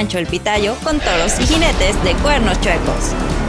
Pancho el Pitayo con toros y jinetes de cuernos chuecos.